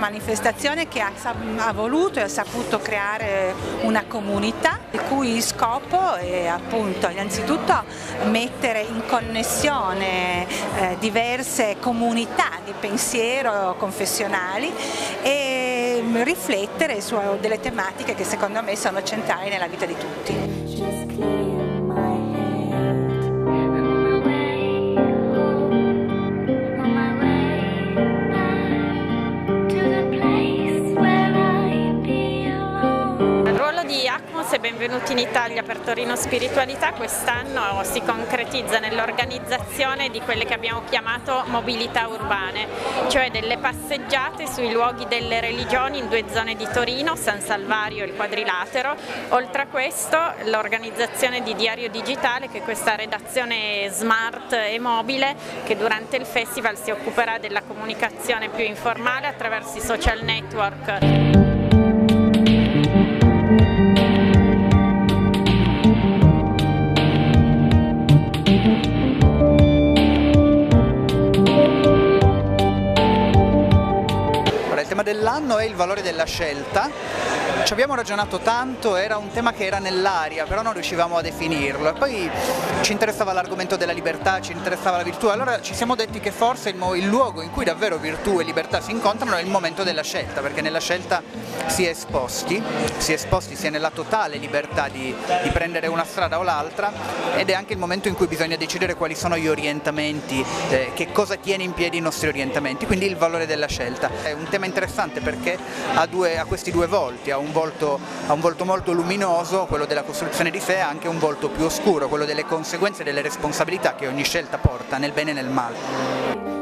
manifestazione che ha voluto e ha saputo creare una comunità il cui scopo è appunto innanzitutto mettere in connessione diverse comunità di pensiero confessionali e riflettere su delle tematiche che secondo me sono centrali nella vita di tutti. E benvenuti in Italia per Torino Spiritualità quest'anno si concretizza nell'organizzazione di quelle che abbiamo chiamato mobilità urbane, cioè delle passeggiate sui luoghi delle religioni in 2 zone di Torino, San Salvario e il Quadrilatero. Oltre a questo l'organizzazione di Diario Digitale, che è questa redazione smart e mobile che durante il festival si occuperà della comunicazione più informale attraverso i social network. Il tema dell'anno è il valore della scelta. Ci abbiamo ragionato tanto, era un tema che era nell'aria, però non riuscivamo a definirlo. E poi ci interessava l'argomento della libertà, ci interessava la virtù, allora ci siamo detti che forse il luogo in cui davvero virtù e libertà si incontrano è il momento della scelta, perché nella scelta si è esposti sia nella totale libertà di prendere una strada o l'altra, ed è anche il momento in cui bisogna decidere quali sono gli orientamenti, che cosa tiene in piedi i nostri orientamenti, quindi il valore della scelta. È un tema interessante perché ha questi 2 volti, ha un volto molto luminoso, quello della costruzione di sé, e anche un volto più oscuro, quello delle conseguenze e delle responsabilità che ogni scelta porta nel bene e nel male.